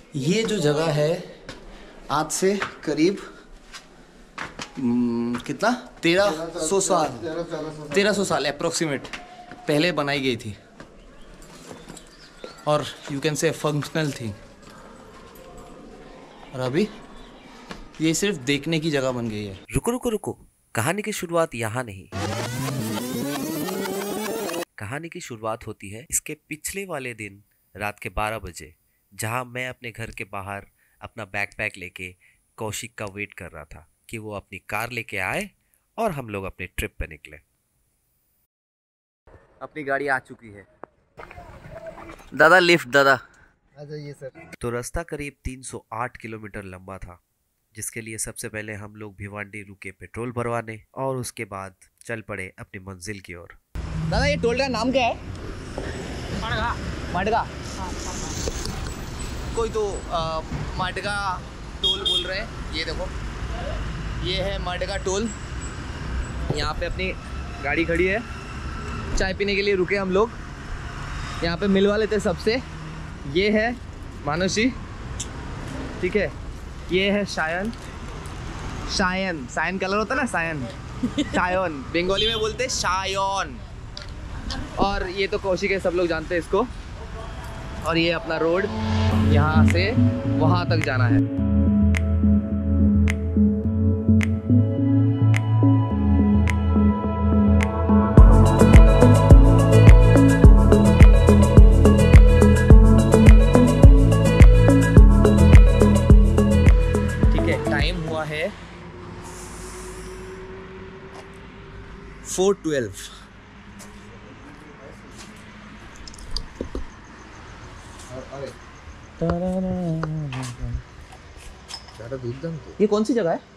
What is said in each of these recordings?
ये जो जगह है आज से करीब कितना 1300 साल अप्रोक्सीमेट पहले बनाई गई थी और यू कैन से फंक्शनल थी। और अभी ये सिर्फ देखने की जगह बन गई है। रुको रुको रुको, कहानी की शुरुआत यहाँ नहीं। कहानी की शुरुआत होती है इसके पिछले वाले दिन रात के 12 बजे, जहाँ मैं अपने घर के बाहर अपना बैकपैक लेके कौशिक का वेट कर रहा था कि वो अपनी कार लेके आए और हम लोग अपने ट्रिप पे निकले। अपनी गाड़ी आ चुकी है। दादा लिफ्ट दादा आ जाइए सर। तो रास्ता करीब 308 किलोमीटर लंबा था, जिसके लिए सबसे पहले हम लोग भिवांडी रुके पेट्रोल भरवाने और उसके बाद चल पड़े अपनी मंजिल की ओर। दादा ये टोल का नाम क्या है? मडगा। कोई तो मडगा टोल बोल रहे हैं। ये देखो, ये है मडगा टोल। यहाँ पे अपनी गाड़ी खड़ी है, चाय पीने के लिए रुके हम लोग। यहाँ पे मिलवा लेते सबसे। ये है मानुषी, ठीक है। ये है शायन। शायन कलर होता है ना, शायन बंगाली में बोलते हैं शायन। और ये तो कौशिक है, सब लोग जानते हैं इसको। और ये अपना रोड, यहाँ से वहाँ तक जाना है। ठीक है, टाइम हुआ है 4:12। ये कौन सी जगह है?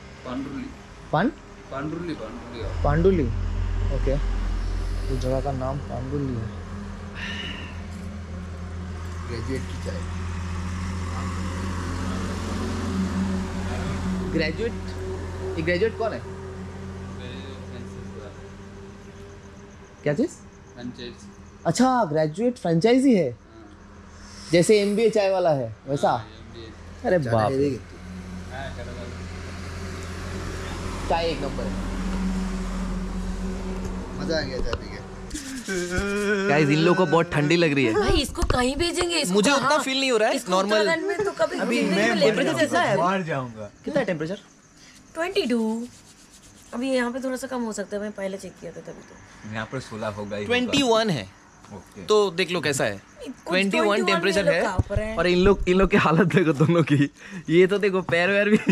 पांडुली। ओके, तो जगह का नाम पांडुली है। ग्रेजुएट की चाय। ग्रेजुएट? ये ग्रेजुएट कौन है? क्या चीज? अच्छा, ग्रेजुएट फ्रेंचाइजी है, जैसे MBA चाय वाला है वैसा। अरे बाप रे, चाय एक नंबर है। मजा आ गया चाय पी के। गाइस, इन लोगों को बहुत ठंडी लग रही है। भाई इसको कहीं भेजेंगे? इसको मुझे उतना फील नहीं हो रहा है, नॉर्मल। उत्तराखंड में तो कभी अभी मैं टेम्परेचर कैसा है? बाहर जाऊंगा। कितना है टेम्परेचर? 22। अभी यहाँ पे थोड़ा सा कम हो सकता है, मैं पहले चेक किया था तभी तो। यहाँ पर 16 होगा ही। 21 है। तो देख लो कैसा है। 21 टेम्परेचर है। है। और इन लोग की हालत देखो दोनों की। ये तो देखो पैर वैर भी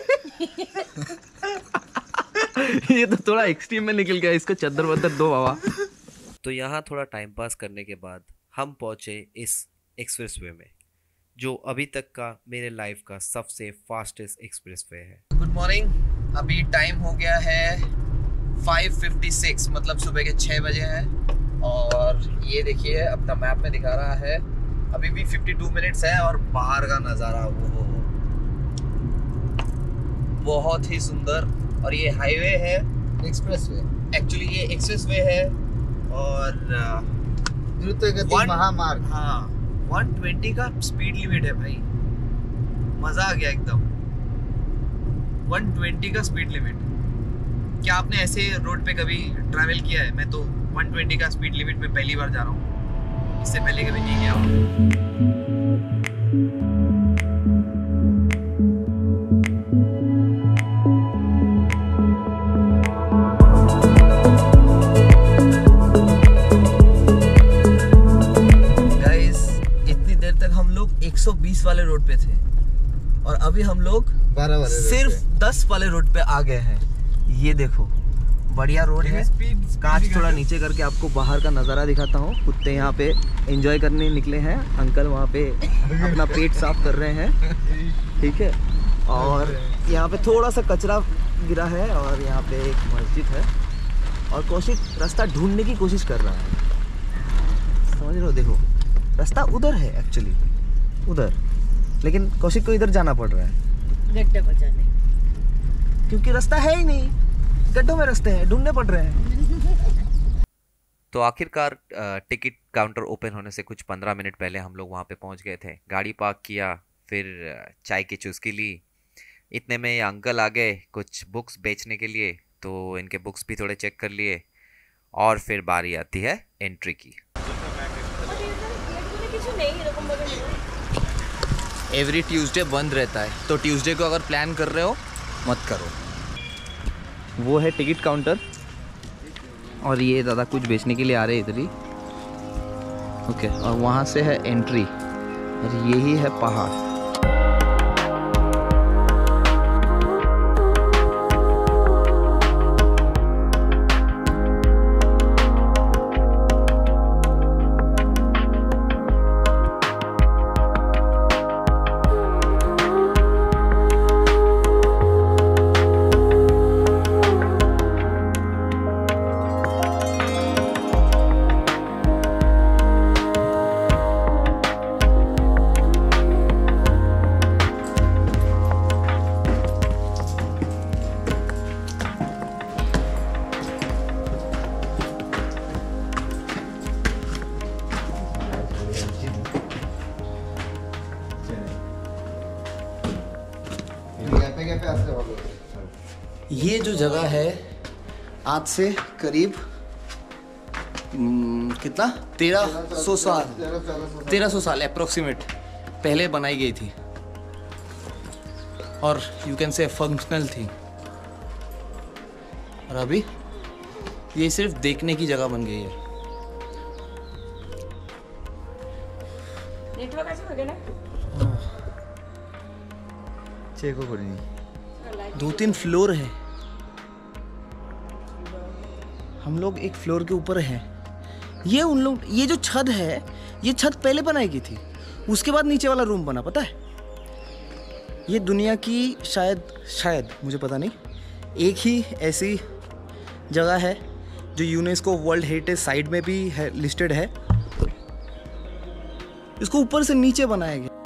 ये तो थोड़ा एक्सट्रीम में निकल गया। इसको चद्दर वद्दर दो बाबा। तो यहाँ थोड़ा टाइम पास करने के बाद हम पहुँचे इस एक्सप्रेसवे में, जो अभी तक का मेरे लाइफ का सबसे फास्टेस्ट एक्सप्रेसवे है। Good morning. अभी टाइम हो गया है 5:56, मतलब सुबह के 6 बजे है। और ये देखिए, अपना मैप में दिखा रहा है अभी भी 52 मिनट्स है। और बाहर का नज़ारा वो बहुत ही सुंदर। और ये हाईवे है, एक्सप्रेसवे। एक्चुअली ये एक्सप्रेसवे है। और द्रुतगति महामार्ग। हाँ, 120 का स्पीड लिमिट है भाई। मजा आ गया एकदम। 120 का स्पीड लिमिट। क्या आपने ऐसे रोड पे कभी ट्रैवल किया है? मैं तो 120 का स्पीड लिमिट पे पहली बार जा रहा हूँ, इससे पहले कभी नहीं गया हूँ। गाइस, इतनी देर तक हम लोग 120 वाले रोड पे थे और अभी हम लोग 12 वाले सिर्फ 10 वाले रोड पे आ गए हैं। ये देखो, बढ़िया रोड है। कांच थोड़ा नीचे करके आपको बाहर का नज़ारा दिखाता हूँ। कुत्ते यहाँ पे एंजॉय करने निकले हैं। अंकल वहाँ पे अपना पेट साफ कर रहे हैं, ठीक है। और यहाँ पे थोड़ा सा कचरा गिरा है और यहाँ पे एक मस्जिद है। और कौशिक रास्ता ढूंढने की कोशिश कर रहा है, समझ रहे हो? देखो, रास्ता उधर है एक्चुअली, उधर, लेकिन कौशिक को इधर जाना पड़ रहा है गड्ढे बचाने, क्योंकि रास्ता है ही नहीं। गड्ढों में रास्ते हैं, ढूंढने पड़ रहे हैं। तो आखिरकार टिकट काउंटर ओपन होने से कुछ 15 मिनट पहले हम लोग वहाँ पे पहुँच गए थे। गाड़ी पार्क किया, फिर चाय की चुस्की ली। इतने में ये अंकल आ गए कुछ बुक्स बेचने के लिए, तो इनके बुक्स भी थोड़े चेक कर लिए और फिर बारी आती है एंट्री की। एवरी ट्यूसडे बंद रहता है, तो ट्यूसडे को अगर प्लान कर रहे हो मत करो। वो है टिकट काउंटर और ये दादा कुछ बेचने के लिए आ रहे हैं इधर ही। ओके, और वहाँ से है एंट्री और यही है पहाड़। ये जो जगह है आज से करीब कितना 1300 साल अप्रोक्सीमेट पहले बनाई गई थी और यू कैन से फंक्शनल थी। और अभी ये सिर्फ देखने की जगह बन गई है। नेटवर्क ऐसे हो गया ना। चेक हो नहीं, 2-3 फ्लोर है। हम लोग एक फ्लोर के ऊपर हैं। ये उन लोग, ये जो छत है, ये छत पहले बनाई गई थी, उसके बाद नीचे वाला रूम बना। पता है, ये दुनिया की शायद मुझे पता नहीं, एक ही ऐसी जगह है जो यूनेस्को वर्ल्ड हेरिटेज साइट में भी है, लिस्टेड है। इसको ऊपर से नीचे बनाया गया।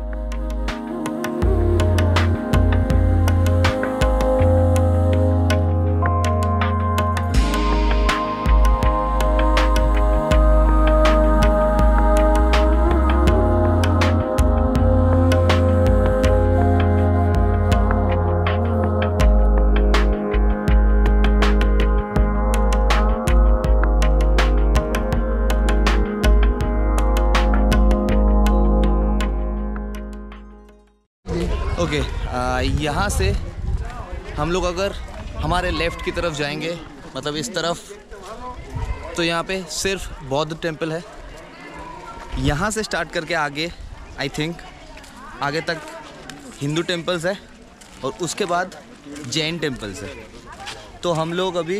ओके, यहाँ से हम लोग अगर हमारे लेफ़्ट की तरफ जाएंगे, मतलब इस तरफ, तो यहाँ पे सिर्फ बौद्ध टेम्पल है। यहाँ से स्टार्ट करके आगे आई थिंक आगे तक हिंदू टेम्पल्स है और उसके बाद जैन टेम्पल्स है। तो हम लोग अभी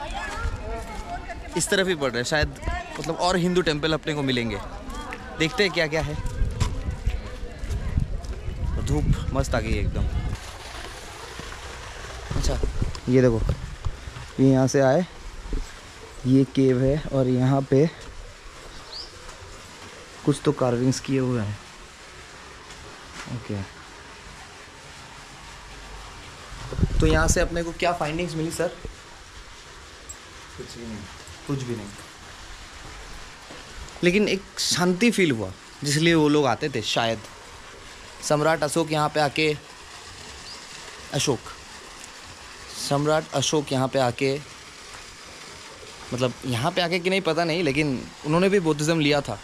इस तरफ ही पड़ रहे हैं, शायद मतलब और हिंदू टेम्पल अपने को मिलेंगे। देखते हैं क्या क्या है। धूप मस्त आ गई एकदम। अच्छा, ये देखो, ये यहाँ से आए, ये केव है और यहाँ पे कुछ तो कार्विंग्स किए हुए हैं। ओके, तो यहाँ से अपने को क्या फाइंडिंग्स मिली सर? कुछ भी नहीं। कुछ भी नहीं, लेकिन एक शांति फील हुआ जिसलिए वो लोग आते थे शायद। सम्राट अशोक यहाँ पे आके सम्राट अशोक यहाँ पे आके, मतलब यहाँ पे आके कि नहीं पता नहीं, लेकिन उन्होंने भी बुद्धिज़्म लिया था।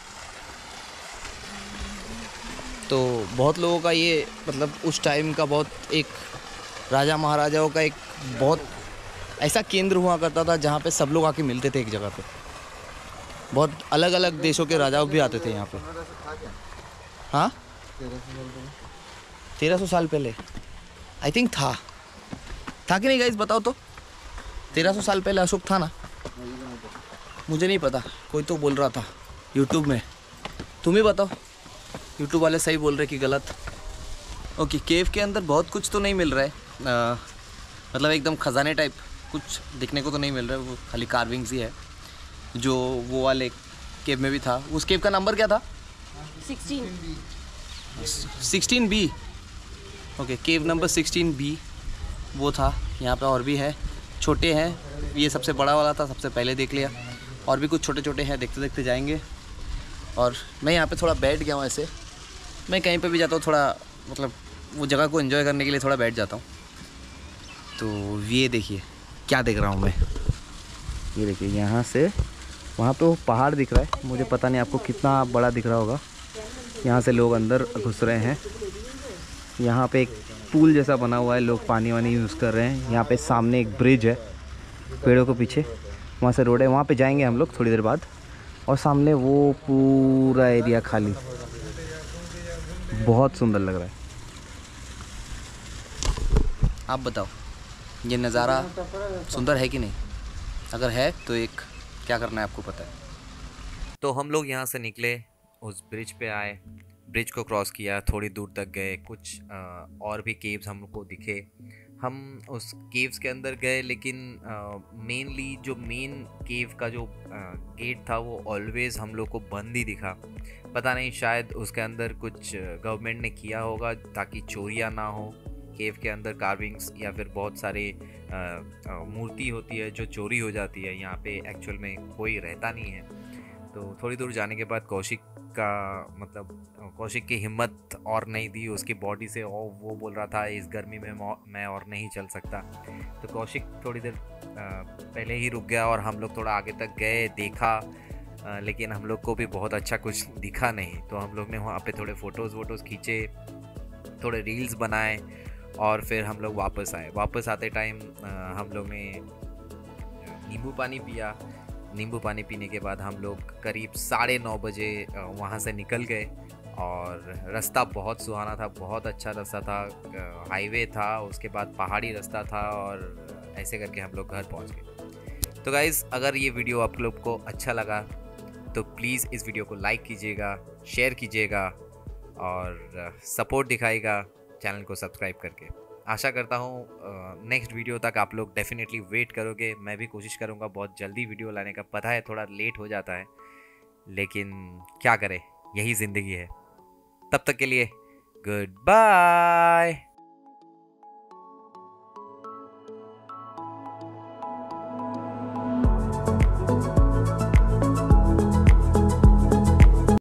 तो बहुत लोगों का ये, मतलब उस टाइम का बहुत एक राजा महाराजाओं का एक बहुत ऐसा केंद्र हुआ करता था जहाँ पे सब लोग आके मिलते थे एक जगह पे। बहुत अलग अलग देशों के राजाओं भी आते थे यहाँ पे। हाँ, 1300 साल पहले आई थिंक था कि नहीं गाइस, बताओ तो। 1300 साल पहले अशोक था ना? मुझे नहीं पता, कोई तो बोल रहा था यूट्यूब में। तुम ही बताओ, यूट्यूब वाले सही बोल रहे कि गलत। ओके, केव के अंदर बहुत कुछ तो नहीं मिल रहा है, मतलब एकदम खजाने टाइप कुछ दिखने को तो नहीं मिल रहा है। वो खाली कार्विंग्स ही है, जो वो वाले केव में भी था। उस केव का नंबर क्या था? 16B। ओके, केव नंबर 16B वो था। यहाँ पे और भी है, छोटे हैं। ये सबसे बड़ा वाला था, सबसे पहले देख लिया। और भी कुछ छोटे छोटे हैं, देखते देखते जाएंगे। और मैं यहाँ पे थोड़ा बैठ गया हूँ ऐसे, मैं कहीं पे भी जाता हूँ थोड़ा मतलब वो जगह को एंजॉय करने के लिए थोड़ा बैठ जाता हूँ। तो ये देखिए क्या देख रहा हूँ मैं, ये देखिए यहाँ से वहाँ पे वो पहाड़ दिख रहा है, मुझे पता नहीं आपको कितना बड़ा दिख रहा होगा। यहाँ से लोग अंदर घुस रहे हैं। यहाँ पे एक पूल जैसा बना हुआ है, लोग पानी वानी यूज़ कर रहे हैं। यहाँ पे सामने एक ब्रिज है पेड़ों के पीछे, वहाँ से रोड है, वहाँ पे जाएंगे हम लोग थोड़ी देर बाद। और सामने वो पूरा एरिया खाली, बहुत सुंदर लग रहा है। आप बताओ ये नज़ारा सुंदर है कि नहीं? अगर है तो एक क्या करना है आपको पता है। तो हम लोग यहाँ से निकले, उस ब्रिज पे आए, ब्रिज को क्रॉस किया, थोड़ी दूर तक गए, कुछ और भी केव्स हमको दिखे। हम उस केव्स के अंदर गए, लेकिन मेनली जो मेन केव का जो गेट था वो ऑलवेज़ हम लोग को बंद ही दिखा। पता नहीं, शायद उसके अंदर कुछ गवर्नमेंट ने किया होगा ताकि चोरियाँ ना हो। केव के अंदर कार्विंग्स या फिर बहुत सारे मूर्ति होती है जो चोरी हो जाती है। यहाँ पे एक्चुअल में कोई रहता नहीं है। तो थोड़ी दूर जाने के बाद कौशिक की हिम्मत और नहीं दी उसकी बॉडी से, और वो बोल रहा था इस गर्मी में मैं और नहीं चल सकता। तो कौशिक थोड़ी देर पहले ही रुक गया और हम लोग थोड़ा आगे तक गए, देखा, लेकिन हम लोग को भी बहुत अच्छा कुछ दिखा नहीं। तो हम लोग ने वहाँ पे थोड़े फ़ोटोज़ खींचे, थोड़े रील्स बनाए और फिर हम लोग वापस आए। वापस आते टाइम हम लोग ने नींबू पानी पिया। नींबू पानी पीने के बाद हम लोग करीब 9:30 बजे वहाँ से निकल गए और रास्ता बहुत सुहाना था, बहुत अच्छा रास्ता था। हाईवे था, उसके बाद पहाड़ी रास्ता था और ऐसे करके हम लोग घर पहुँच गए। तो गाइज़, अगर ये वीडियो आप लोग को अच्छा लगा तो प्लीज़ इस वीडियो को लाइक कीजिएगा, शेयर कीजिएगा और सपोर्ट दिखाइएगा चैनल को सब्सक्राइब करके। आशा करता हूँ नेक्स्ट वीडियो तक आप लोग डेफिनेटली वेट करोगे। मैं भी कोशिश करूँगा बहुत जल्दी वीडियो लाने का। पता है थोड़ा लेट हो जाता है, लेकिन क्या करें, यही ज़िंदगी है। तब तक के लिए गुड बाय।